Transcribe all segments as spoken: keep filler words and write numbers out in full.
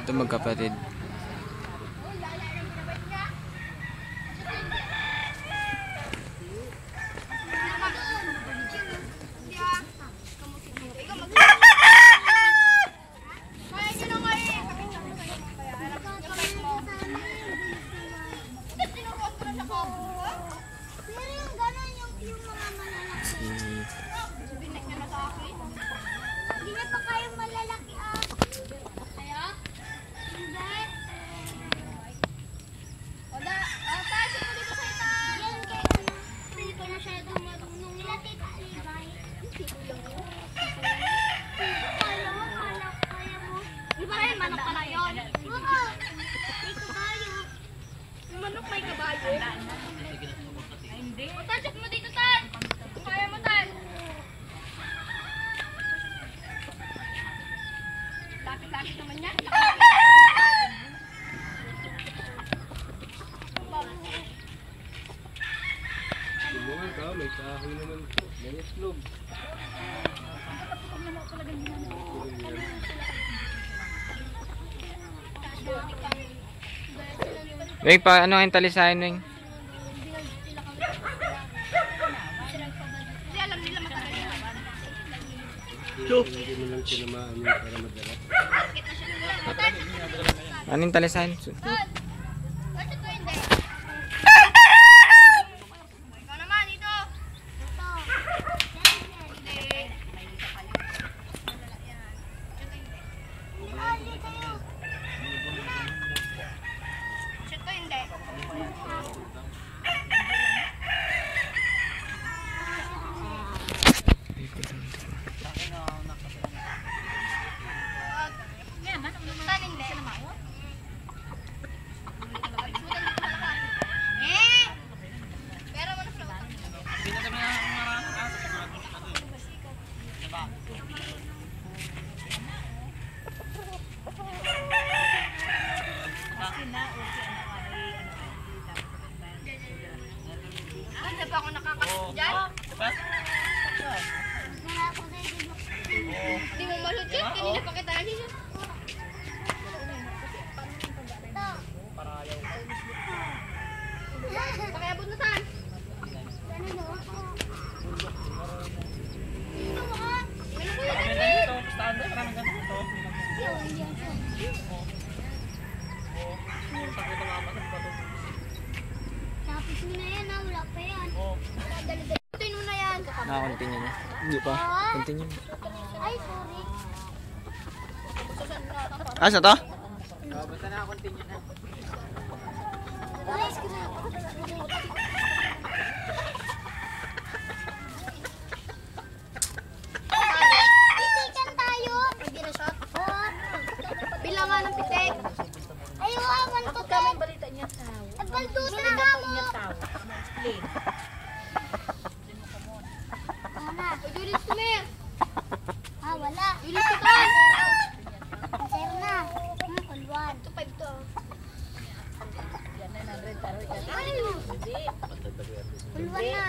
Ito magkapatid. Manok may kabayo. Ay, hindi. O, Tan, check mo dito, Tan. Kung kaya mo, Tan. Lapit-lapit naman yan. Tulungan ka, may kahoy naman ito. May islog. Weng, pa ano ang talisayan, Weng? Hindi alam nila matagal na. Hindi mo lang tinamaan yun para madala. Anong talisayan? Tan, bakit ito hindi? Ikaw naman, dito. Ito. Hindi. Ito hindi. Tan, hindi. Eh! Pero mo na float. Ano ba ako nakakasya dyan? Hindi mo malut yun. Kanina pa kita rin yun. Pakiabot na, Tan. Tapos mo na yan, ah. Wala pa yan. Tuloy mo na yan. Naka-continue na. Hindi pa. Continue. Ay, sorry. Ah, sa to? Alis ko na. Pitikan tayo. Pwede na shot. Oo. Bilangan ng pitik. Ayaw, awan ko to. balita niya tao. Nagbaldusa na nga mo. Wala. O, Julius, tumir. Ah, wala. Julius, tutan. Sa'yo na. Hmm, kulwan. Ito, five to. Kulwan na.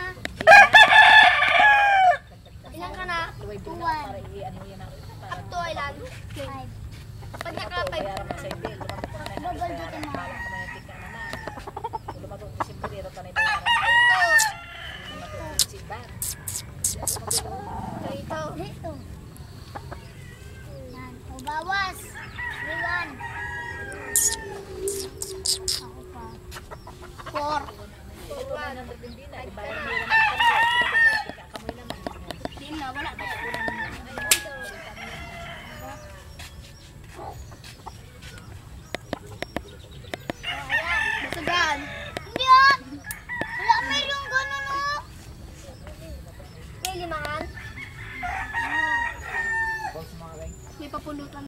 Ilan ka na? Kulwan. Up to, ilan? Five. Pag naka-five. Babaldutin mo. Ito. Dito. Yan. O, bawas. Iwan. Ako pa. Four. One.